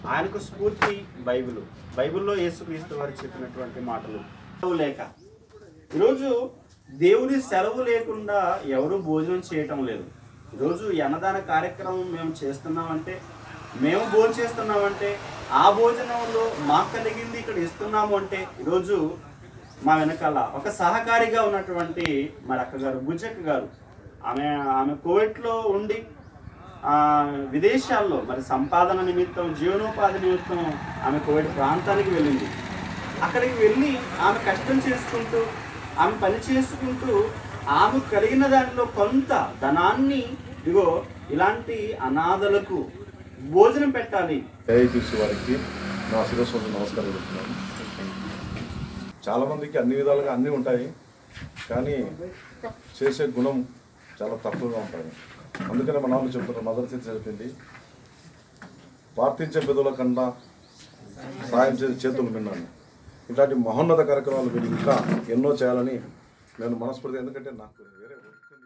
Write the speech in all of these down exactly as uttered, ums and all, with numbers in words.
ఆయనకు స్ఫూర్తి బైబిల్. బైబిల్లో యేసుక్రీస్తు వారు చెప్పినటువంటి మాటలు. సెలవు లేక ఈరోజు దేవుని సెలవు లేకుండా ఎవరు భోజనం చేయటం లేదు. ఈరోజు ఈ అన్నదాన కార్యక్రమం మేము చేస్తున్నామంటే, మేము భోజనం చేస్తున్నామంటే, ఆ భోజనంలో మాకు కలిగింది ఇక్కడ ఇస్తున్నాము అంటే, ఈరోజు మా వెనకాల ఒక సహకారిగా ఉన్నటువంటి మరి అక్కగారు బుజ్జక్క గారు, ఆమె ఆమె కోవిడ్లో ఉండి విదేశాల్లో మరి సంపాదన నిమిత్తం, జీవనోపాధి నిమిత్తం ఆమె కోవిడ్ ప్రాంతానికి వెళ్ళింది. అక్కడికి వెళ్ళి ఆమె కష్టం చేసుకుంటూ, ఆమె పని చేసుకుంటూ, ఆమె కలిగిన దానిలో కొంత ధనాన్ని ఇదిగో ఇలాంటి అనాథలకు భోజనం పెట్టాలి. దయచేసి వారికి నా శిరస్సు నమస్కారం చెప్తున్నాను. చాలామందికి అన్ని విధాలుగా అన్నీ ఉంటాయి, కానీ చేసే గుణం చాలా తక్కువగా ఉంటుంది. అందుకనే మన వాళ్ళు చెప్తున్నారు, మదర్ తెరెసా చెప్పింది, ప్రార్థించే పెదవుల కన్నా సాయం చేసే చేతులు విన్నాను. ఇట్లాంటి మహోన్నత కార్యక్రమాలు మీరు ఇంకా ఎన్నో చేయాలని నేను మనస్ఫూర్తి, ఎందుకంటే నాకు వేరే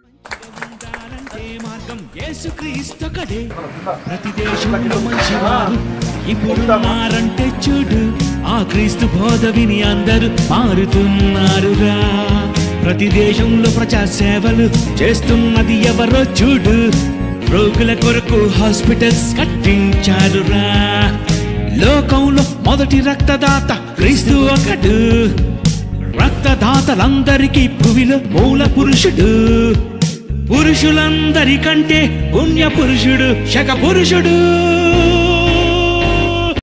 మార్గం యేసుక్రీస్తొకడే. ప్రతి దేశంలో మంచివారు ఇప్పుడు మారంటే చూడు, ఆ క్రీస్తు బోధ విని అందరూ మారుతున్నారురా. ప్రతి దేశంలో ప్రజా సేవలు చేస్తున్నది ఎవరో చూడు, రోగుల కొరకు హాస్పిటల్స్ కట్టించారురా. లోకంలో మొదటి రక్తదాత క్రీస్తు ఒకడు, రక్తదాతలందరికీ భూమిలో మూల పురుషుడు. పురుషులందరికంటే పుణ్య పురుషుడు, శక పురుషుడు.